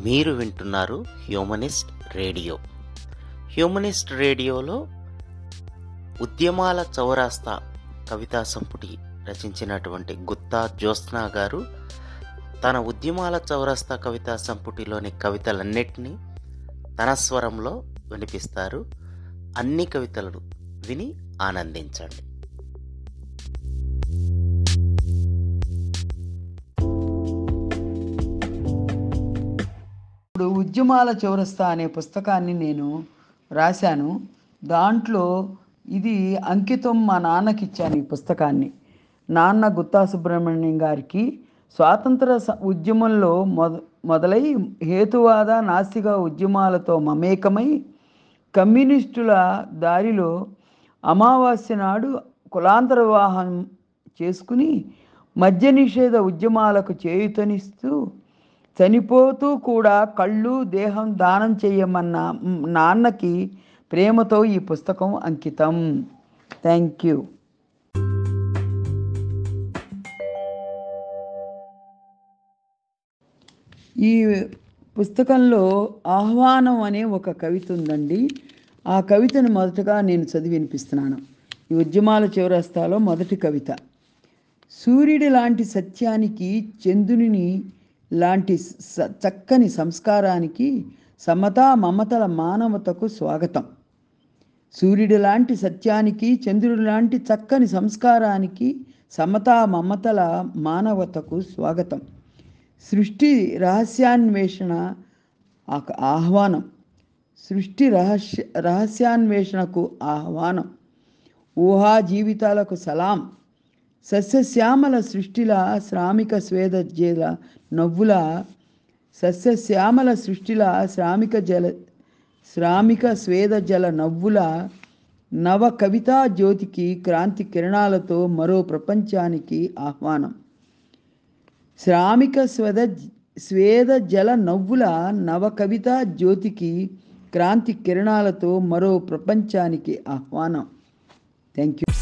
మీరు వింటున్నారు humanist radio. Humanist రేడియోలో ఉద్యమాల చౌరాస్తా కవితా సంపుటి రచించినటువంటి గుత్తా జ్యోత్స్నా గారు తన ఉద్యమాల చౌరాస్తా కవితా సంపుటిలోని కవితలన్నిటినీ తన స్వరంలో వినిపిస్తారు. అన్ని కవితలను విని ఆనందించండి. ఇప్పుడు ఉద్యమాల చౌరస్తా అనే పుస్తకాన్ని నేను రాశాను. దాంట్లో ఇది అంకితం మా నాన్నకి ఇచ్చాను. ఈ పుస్తకాన్ని నాన్న గుత్తా సుబ్రహ్మణ్యం గారికి స్వాతంత్ర ఉద్యమంలో మొదలై హేతువాద నాస్తిక ఉద్యమాలతో మమేకమై కమ్యూనిస్టుల దారిలో అమావాస్య నాడు కులాంతర వివాహం చేసుకుని మద్య నిషేధ ఉద్యమాలకు చేయూతనిస్తూ చనిపోతూ కూడా కళ్ళు దేహం దానం చేయమన్న నాన్నకి ప్రేమతో ఈ పుస్తకం అంకితం. Thank you. ఈ పుస్తకంలో ఆహ్వానం అనే ఒక కవిత ఉందండి. ఆ కవితను మొదటగా నేను చదివి వినిపిస్తున్నాను. ఈ ఉద్యమాల చౌరస్తాలో మొదటి కవిత. సూర్యుడి లాంటి సత్యానికి, చంద్రుని లాంటి చక్కని సంస్కారానికి, సమతా మమతల మానవతకు స్వాగతం. సూర్యుడి లాంటి సత్యానికి, చంద్రుడి లాంటి చక్కని సంస్కారానికి, సమతా మమతల మానవతకు స్వాగతం. సృష్టి రహస్యాన్వేషణ ఆహ్వానం. సృష్టి రహస్యాన్వేషణకు ఆహ్వానం. ఊహా జీవితాలకు సలాం. సస్యశ్యామల సృష్టిల శ్రామిక స్వేదజల నవ్వుల సస్యశ్యామల సృష్టిల శ్రామిక స్వేదజల నవ్వుల నవ కవితా జ్యోతికి క్రాంతి కిరణాలతో మరో ప్రపంచానికి ఆహ్వానం. శ్రామిక స్వేద జల నవ్వుల నవ కవితా జ్యోతికి క్రాంతి కిరణాలతో మరో ప్రపంచానికి ఆహ్వానం. Thank you.